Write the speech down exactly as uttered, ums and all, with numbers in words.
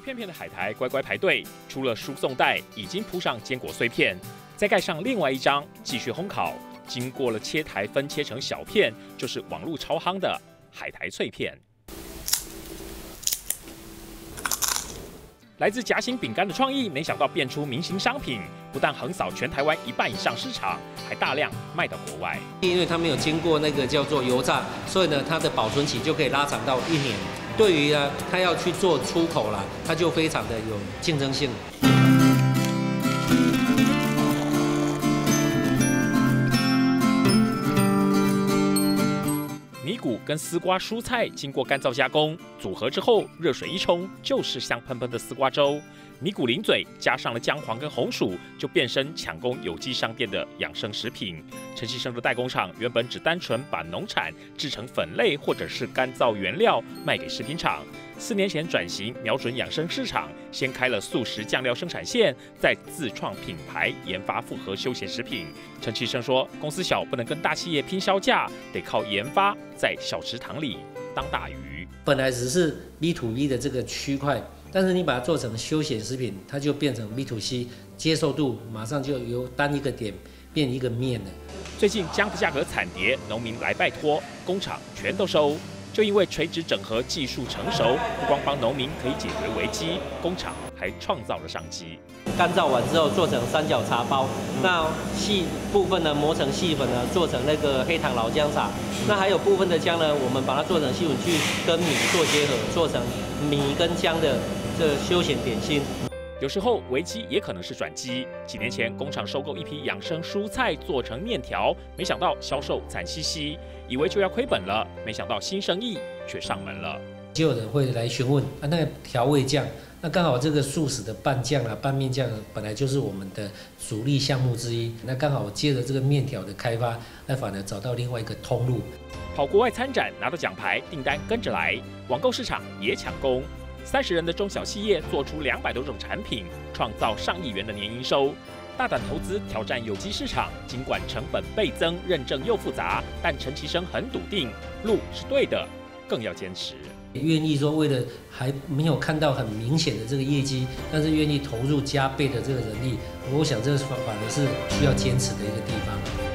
片片的海苔乖乖排队，除了输送带，已经铺上坚果碎片，再盖上另外一张，继续烘烤。经过了切台分切成小片，就是网络超夯的海苔脆片。来自夹心饼干的创意，没想到变出明星商品，不但横扫全台湾一半以上市场，还大量卖到国外。 因为它没有经过那个叫做油炸，所以呢，它的保存期就可以拉长到一年。对于呢，它要去做出口啦，它就非常的有竞争性。 米谷跟丝瓜蔬菜经过干燥加工，组合之后，热水一冲就是香喷喷的丝瓜粥。米谷零嘴加上了姜黄跟红薯，就变身抢攻有机商店的养生食品。陈其生的代工厂原本只单纯把农产制成粉类或者是干燥原料卖给食品厂，四年前转型瞄准养生市场，先开了素食酱料生产线，再自创品牌研发复合休闲食品。陈其生说，公司小不能跟大企业拼销价，得靠研发，在小池塘里当大鱼。 本来只是 B to B 的这个区块。但是你把它做成休闲食品，它就变成 B to C， 接受度马上就由单一个点变一个面了。 最近姜的价格惨跌，农民来拜托，工厂全都收。就因为垂直整合技术成熟，不光帮农民可以解决危机，工厂还创造了商机。 干燥完之后做成三角茶包，那细部分呢磨成细粉呢，做成那个黑糖老姜茶。那还有部分的姜呢，我们把它做成细粉去跟米做结合，做成米跟姜的这休闲点心。 有时候危机也可能是转机。几年前，工厂收购一批养生蔬菜做成面条，没想到销售惨兮兮，以为就要亏本了，没想到新生意却上门了。 就有人会来询问啊，那个调味酱，那刚好这个素食的拌酱啊、拌面酱本来就是我们的主力项目之一，那刚好我接着这个面条的开发，那反而找到另外一个通路。 跑国外参展拿到奖牌，订单跟着来，网购市场也抢攻。三十人的中小企业做出两百多种产品，创造上亿元的年营收。大胆投资挑战有机市场，尽管成本倍增，认证又复杂，但陈其生很笃定，路是对的，更要坚持。 愿意说为了还没有看到很明显的这个业绩，但是愿意投入加倍的这个人力，我想这反而是需要坚持的一个地方。